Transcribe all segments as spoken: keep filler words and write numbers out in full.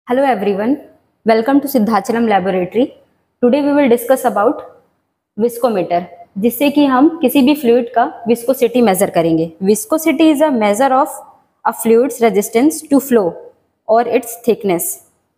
Hello everyone, welcome to Siddhachalam Laboratory. Today we will discuss about viscometer, जिससे कि हम किसी भी फ्लूइड का विस्कोसिटी मेजर करेंगे. Viscosity is a measure of a fluid's resistance to flow और it's thickness.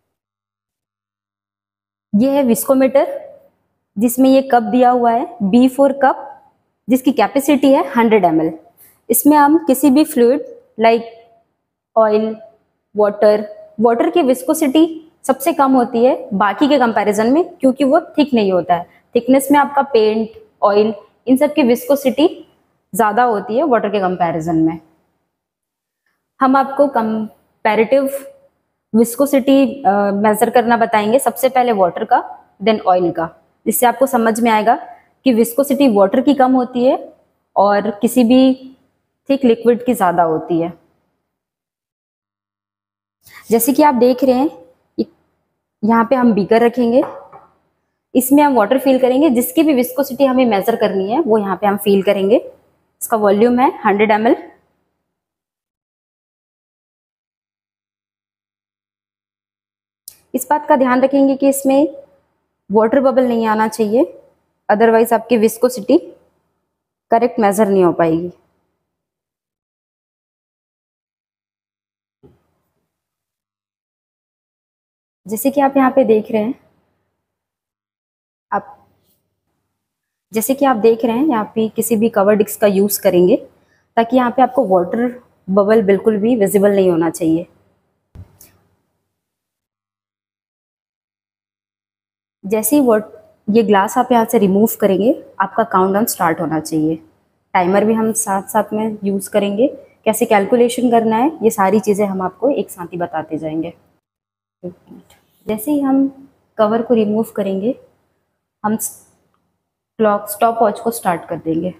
ये है विस्कोमीटर, जिसमें ये कप दिया हुआ है बी फोर कप, जिसकी कैपेसिटी है हंड्रेड एम एल. इसमें हम किसी भी fluid like oil, water water की विस्कोसिटी सबसे कम होती है बाकी के कंपैरिजन में, क्योंकि वो थिक नहीं होता है. थिकनेस में आपका पेंट, ऑयल, इन सब की विस्कोसिटी ज़्यादा होती है वाटर के कंपैरिजन में. हम आपको कंपैरेटिव विस्कोसिटी मेजर करना बताएंगे, सबसे पहले वाटर का, देन ऑयल का, जिससे आपको समझ में आएगा कि विस्कोसिटी वाटर की कम होती है और किसी भी थिक लिक्विड की ज़्यादा होती है. जैसे कि आप देख रहे हैं, यहाँ पे हम बीकर रखेंगे, इसमें हम वाटर फिल करेंगे. जिसकी भी विस्कोसिटी हमें मेजर करनी है वो यहाँ पे हम फिल करेंगे. इसका वॉल्यूम है हंड्रेड एम एल. इस बात का ध्यान रखेंगे कि इसमें वाटर बबल नहीं आना चाहिए, अदरवाइज आपकी विस्कोसिटी करेक्ट मेजर नहीं हो पाएगी. जैसे कि आप यहाँ पे देख रहे हैं, आप जैसे कि आप देख रहे हैं यहाँ पे किसी भी कवर डिस्क का यूज़ करेंगे, ताकि यहाँ पे आपको वाटर बबल बिल्कुल भी विजिबल नहीं होना चाहिए. जैसे ही वॉट ये ग्लास आप यहाँ से रिमूव करेंगे, आपका काउंटडाउन स्टार्ट होना चाहिए. टाइमर भी हम साथ साथ में यूज़ करेंगे. कैसे कैलकुलेशन करना है, ये सारी चीज़ें हम आपको एक साथ ही बताते जाएंगे. जैसे ही हम कवर को रिमूव करेंगे, हम क्लॉक स्टॉप वॉच को स्टार्ट कर देंगे.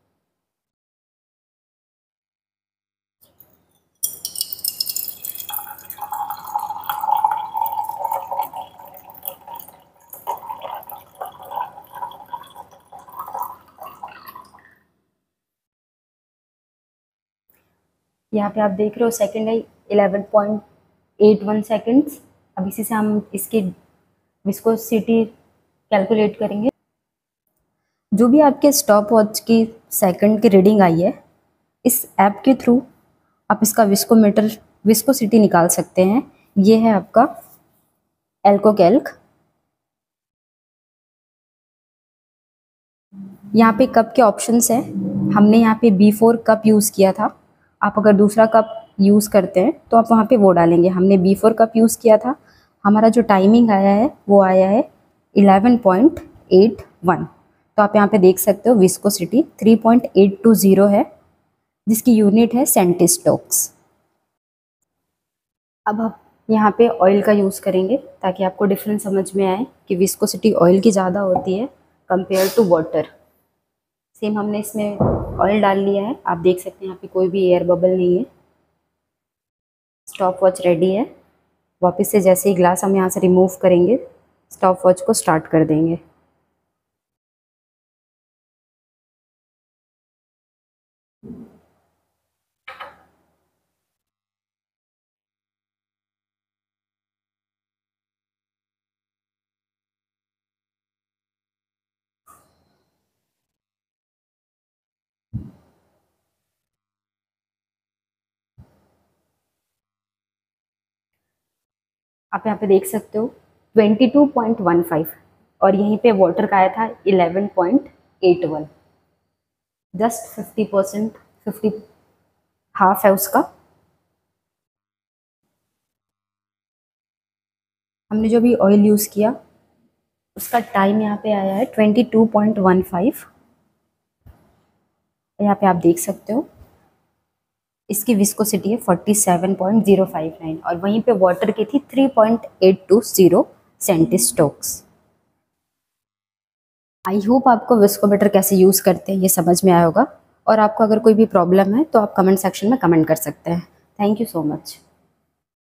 यहाँ पे आप देख रहे हो सेकंड है eleven point eight one seconds. अब इसी से हम इसकी विस्कोसिटी कैलकुलेट करेंगे. जो भी आपके स्टॉप वॉच की सेकंड की रीडिंग आई है, इस ऐप के थ्रू आप इसका विस्कोमीटर विस्कोसिटी निकाल सकते हैं. ये है आपका एल्को कैल्क. यहाँ पे कप के ऑप्शंस हैं. हमने यहाँ पे बी फोर कप यूज़ किया था. आप अगर दूसरा कप यूज़ करते हैं तो आप वहाँ पे वो डालेंगे. हमने बी फोर कप यूज़ किया था. हमारा जो टाइमिंग आया है वो आया है इलेवन पॉइंट एट वन. तो आप यहाँ पे देख सकते हो viscosity three point eight two zero है, जिसकी यूनिट है सेंटीस्टोक्स. अब आप यहाँ पे ऑयल का यूज़ करेंगे, ताकि आपको डिफरेंस समझ में आए कि विस्कोसिटी ऑयल की ज़्यादा होती है कंपेयर टू वाटर. सेम हमने इसमें ऑयल डाल लिया है. आप देख सकते हैं यहाँ पे कोई भी एयर बबल नहीं है. स्टॉप वॉच रेडी है. वापस से जैसे ही ग्लास हम यहाँ से रिमूव करेंगे, स्टॉप वॉच को स्टार्ट कर देंगे. आप यहाँ पे देख सकते हो twenty two point one five, और यहीं पे वाटर का आया था eleven point eight one. Just fifty percent fifty half है उसका. हमने जो भी ऑयल यूज़ किया उसका टाइम यहाँ पे आया है twenty two point one five. यहाँ पे आप देख सकते हो इसकी विस्कोसिटी है forty seven point zero five nine, और वहीं पे वाटर की थी three point eight two zero centistokes. I hope आपको विस्कोमीटर कैसे यूज़ करते हैं ये समझ में आया होगा. और आपको अगर कोई भी प्रॉब्लम है तो आप कमेंट सेक्शन में कमेंट कर सकते हैं. Thank you so much.